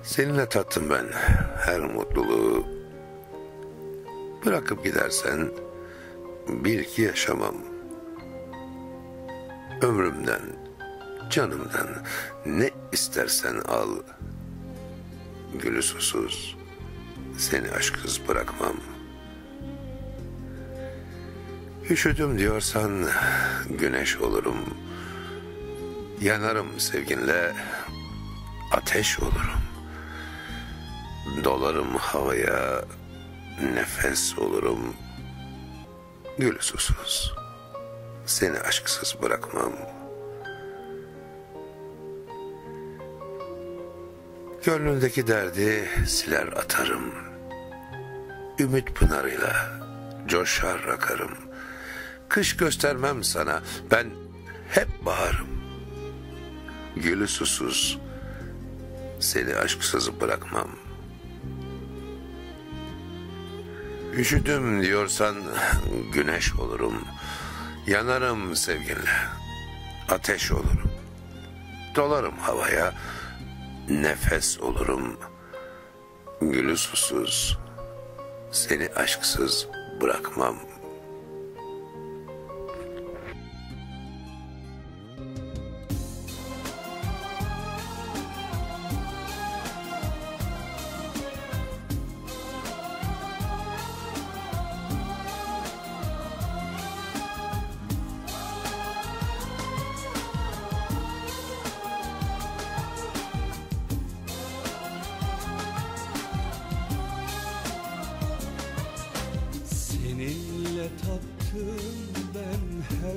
Seninle tattım ben her mutluluğu. Bırakıp gidersen bil ki yaşamam. Ömrümden, canımdan ne istersen al. Gülü susuz seni aşksız bırakmam. Üşüdüm diyorsan güneş olurum. Yanarım sevginle, ateş olurum. Dolarım havaya, nefes olurum. Gül susuz seni aşksız bırakmam. Gönlündeki derdi siler atarım. Ümit pınarıyla coşar akarım. Kış göstermem sana, ben hep baharım. Gülü susuz seni aşksız bırakmam. Üşüdüm diyorsan güneş olurum. Yanarım sevginle, ateş olurum. Dolarım havaya, nefes olurum. Gülü susuz seni aşksız bırakmam. Seninle tattım ben her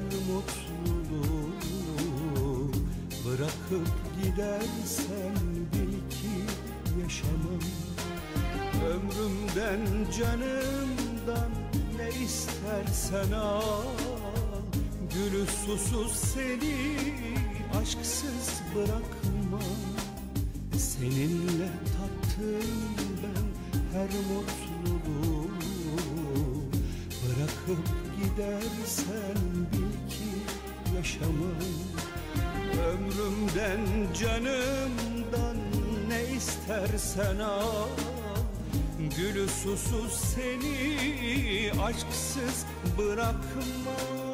mutluluğu. Bırakıp gidersen bil ki yaşamam. Ömrümden canımdan ne istersen al. Gülü susuz seni aşksız bırakmam. Seninle tattım ben her mutluluğu. Bırakıp gidersen bil ki yaşamam. Ömrümden canımdan ne istersen al. Gülü susuz seni aşksız bırakmam.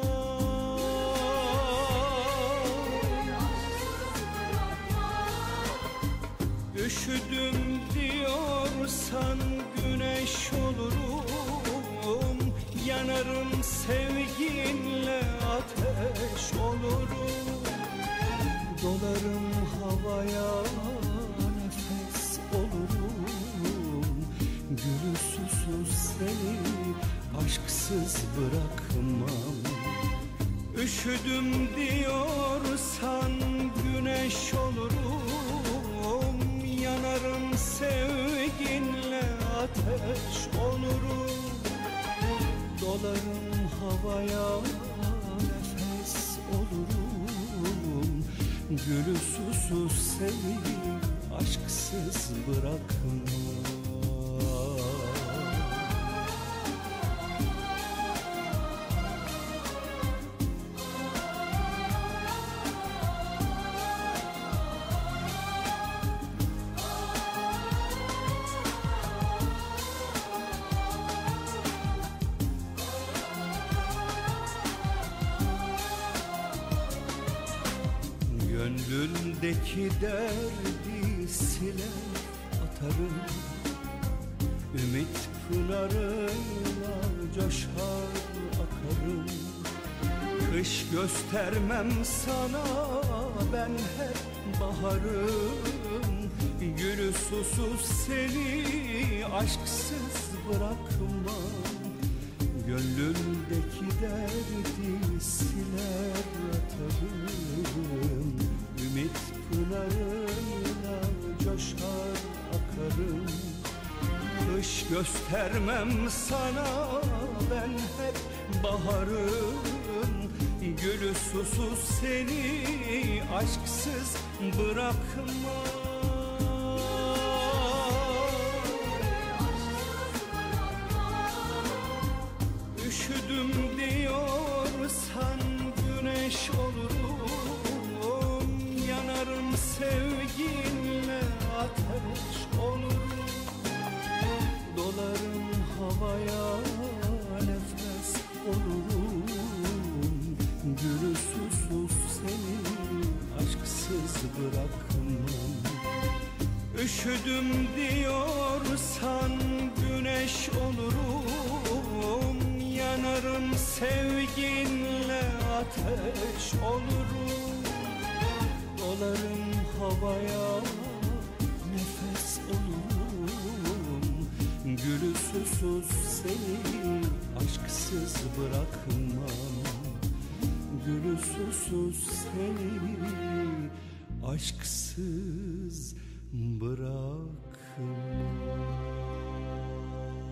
Üşüdüm diyorsan güneş olurum. Yanarım sevginle, ateş olurum. Dolarım havaya, nefes olurum. Gülü susuz seni aşksız bırakmam. Üşüdüm diyorsan güneş olurum. Yanarım sevginle, ateş olurum. Dolarım havaya, nefes olurum. Gülü susuz seni aşksız bırakmam. Gönlündeki derdi siler atarım. Ümit pınarıyla coşar akarım. Kış göstermem sana, ben hep baharım. Gülü susuz seni aşksız bırakmam. Gönlündeki derdi siler atarım. Ümit pınarıyla coşar akarım. Kış göstermem sana, ben hep baharım. Gülü susuz seni aşksız bırakmam. Üşüdüm diyorsan güneş olurum. Yanarım sevginle, ateş Üşüdüm diyorsan güneş olurum, yanarım sevginle ateş olurum. Dolarım havaya nefes olurum, gülü susuz seni aşksız bırakmam. Gülü susuz seni aşksız bırakmam.